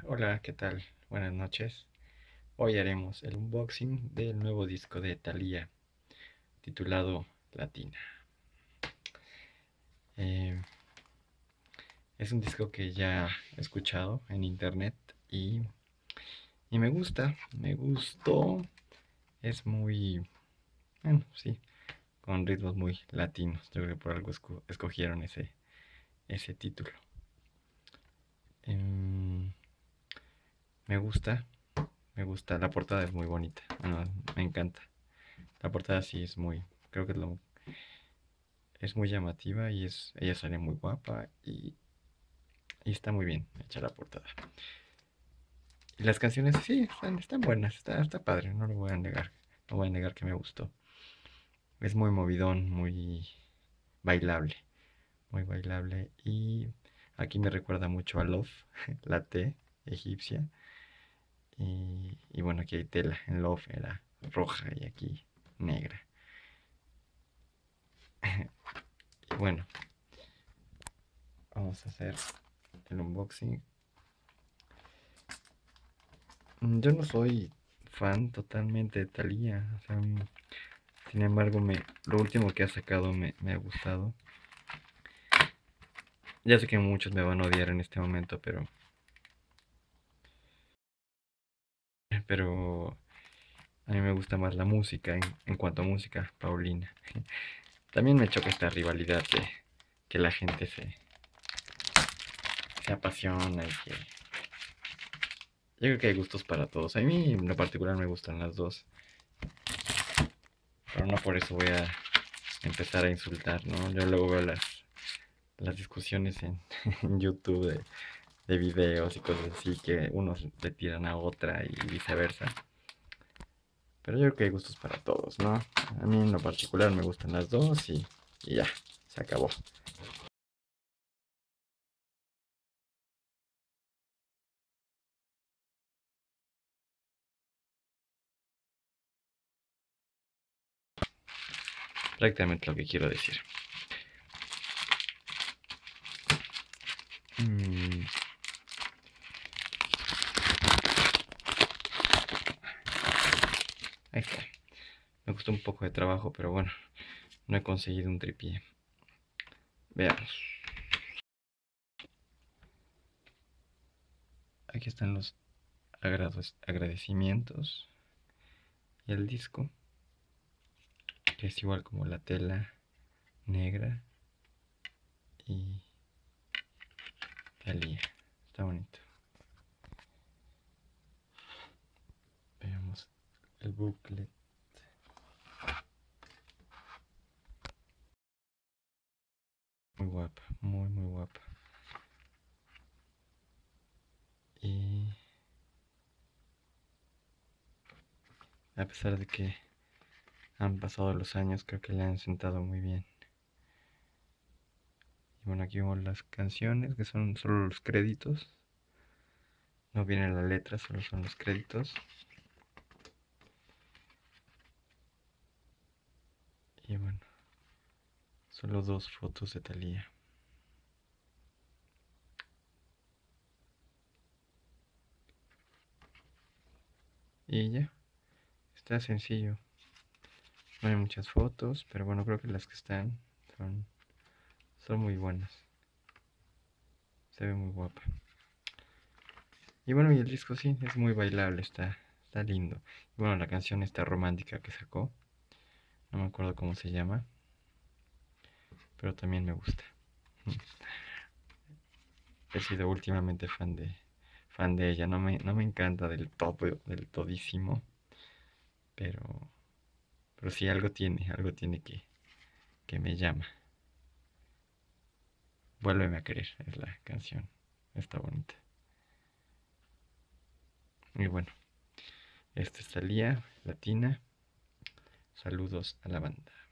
Hola, ¿qué tal? Buenas noches. Hoy haremos el unboxing del nuevo disco de Thalía, titulado Latina. Eh, es un disco que ya he escuchado en internet y me gustó. Es muy, bueno, sí, con ritmos muy latinos. Yo creo que por algo escogieron ese título. Em, me gusta, me gusta. La portada es muy bonita. Bueno, me encanta. La portada sí es muy, creo que es muy llamativa y ella sale muy guapa y está muy bien hecha la portada. Y las canciones sí, están buenas, está padre, no lo voy a negar. No voy a negar que me gustó. Es muy movidón, bailable, muy bailable. Y aquí me recuerda mucho a Love, la T egipcia. Y bueno, aquí hay tela. En Love era roja y aquí negra. Y bueno, vamos a hacer el unboxing. Yo no soy fan totalmente de Thalía. O sea, sin embargo, lo último que ha sacado me ha gustado. Ya sé que muchos me van a odiar en este momento, pero a mí me gusta más la música en cuanto a música, Paulina. También me choca esta rivalidad de que la gente se apasiona y que... Yo creo que hay gustos para todos. A mí en lo particular me gustan las dos, pero no por eso voy a empezar a insultar, ¿no? Yo luego veo las discusiones en YouTube de videos y cosas así que unos le tiran a otra y viceversa. Pero yo creo que hay gustos para todos, ¿no? A mí en lo particular me gustan las dos y ya, se acabó. Prácticamente lo que quiero decir. Mm, ahí está. Me costó un poco de trabajo, pero bueno, no he conseguido un tripié. Veamos. Aquí están los agradecimientos y el disco, que es igual como la tela negra y Thalía. Está bonito. Veamos el booklet. Muy guapa, muy guapa. Y a pesar de que han pasado los años, creo que le han sentado muy bien. Y bueno, aquí vemos las canciones, que son solo los créditos. No viene la letra, solo son los créditos. Y bueno, solo dos fotos de Thalía. Y ya, está sencillo. No hay muchas fotos, pero bueno, creo que las que están son, son muy buenas. Se ve muy guapa. Y bueno, y el disco sí, es muy bailable, está lindo. Y bueno, la canción esta romántica que sacó, no me acuerdo cómo se llama, pero también me gusta. He sido últimamente fan de ella. No me encanta del todo, del todísimo, pero, pero sí algo tiene que me llama. Vuélveme a querer, es la canción. Está bonita. Y bueno, esta es Thalía, latina. Saludos a la banda.